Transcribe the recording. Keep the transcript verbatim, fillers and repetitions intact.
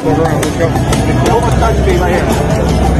Let's go around. Let's go. How much time to be right here?